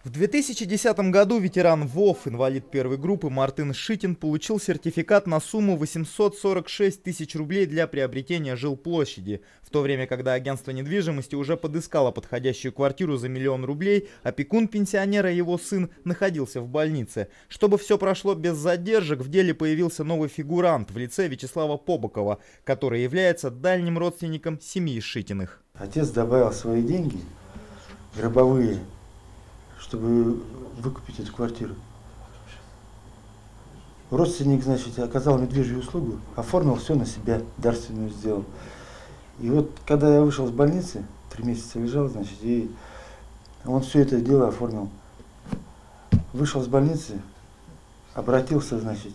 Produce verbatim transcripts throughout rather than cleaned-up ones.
В две тысячи десятом году ветеран ВОВ, инвалид первой группы Мартын Шитин получил сертификат на сумму восемьсот сорок шесть тысяч рублей для приобретения жилплощади. В то время, когда агентство недвижимости уже подыскало подходящую квартиру за миллион рублей, опекун пенсионера, его сын, находился в больнице. Чтобы все прошло без задержек, в деле появился новый фигурант в лице Вячеслава Побокова, который является дальним родственником семьи Шитиных. Отец добавил свои деньги, гробовые, чтобы выкупить эту квартиру. Родственник, значит, оказал медвежью услугу, оформил все на себя, дарственную сделал. И вот, когда я вышел из больницы, три месяца лежал, значит, и он все это дело оформил. Вышел из больницы, обратился, значит,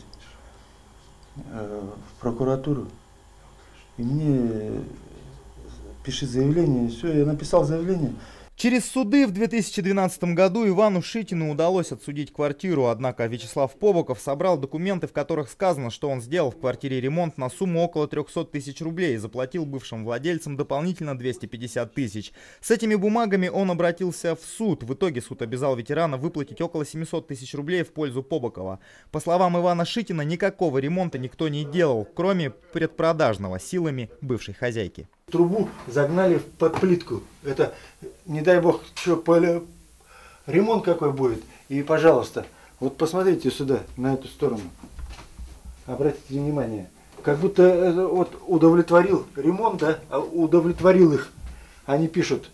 в прокуратуру, и мне пишет заявление, все, я написал заявление. Через суды в две тысячи двенадцатом году Ивану Шитину удалось отсудить квартиру, однако Вячеслав Побоков собрал документы, в которых сказано, что он сделал в квартире ремонт на сумму около трёхсот тысяч рублей и заплатил бывшим владельцам дополнительно двести пятьдесят тысяч. С этими бумагами он обратился в суд. В итоге суд обязал ветерана выплатить около семисот тысяч рублей в пользу Побокова. По словам Ивана Шитина, никакого ремонта никто не делал, кроме предпродажного силами бывшей хозяйки. Трубу загнали под плитку. Это, не дай бог, что поле... ремонт какой будет. И, пожалуйста, вот посмотрите сюда, на эту сторону. Обратите внимание. Как будто это вот удовлетворил ремонт, да, удовлетворил их. Они пишут,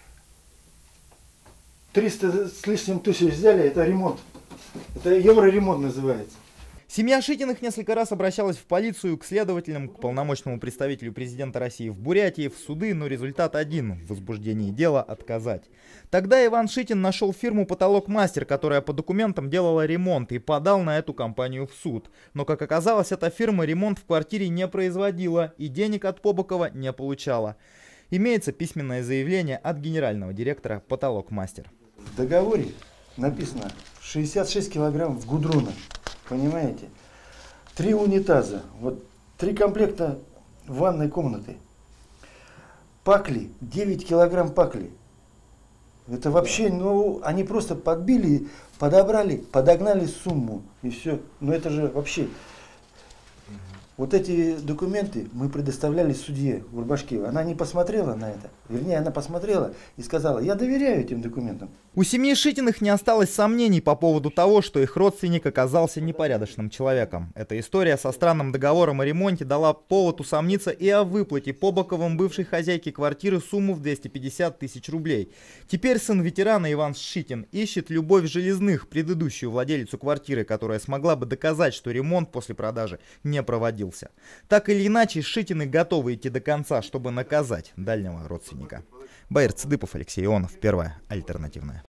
триста с лишним тысяч взяли, это ремонт. Это евроремонт называется. Семья Шитиных несколько раз обращалась в полицию, к следователям, к полномочному представителю президента России в Бурятии, в суды, но результат один – в возбуждении дела отказать. Тогда Иван Шитин нашел фирму «Потолок Мастер», которая по документам делала ремонт, и подал на эту компанию в суд. Но, как оказалось, эта фирма ремонт в квартире не производила и денег от Побокова не получала. Имеется письменное заявление от генерального директора «Потолок Мастер». В договоре написано шестьдесят шесть килограммов гудрона. Понимаете? Три унитаза, вот три комплекта ванной комнаты. Пакли, девять килограмм пакли. Это вообще, ну, они просто подбили, подобрали, подогнали сумму и все. Но это же вообще... Вот эти документы мы предоставляли судье Гурбашкиевой. Она не посмотрела на это. Вернее, она посмотрела и сказала, я доверяю этим документам. У семьи Шитиных не осталось сомнений по поводу того, что их родственник оказался непорядочным человеком. Эта история со странным договором о ремонте дала повод усомниться и о выплате Побоковым бывшей хозяйке квартиры сумму в двести пятьдесят тысяч рублей. Теперь сын ветерана Иван Шитин ищет Любовь Железных, предыдущую владелицу квартиры, которая смогла бы доказать, что ремонт после продажи не проводился. Так или иначе, Шитины готовы идти до конца, чтобы наказать дальнего родственника. Баир Цыдыпов, Алексей Ионов, Первая альтернативная.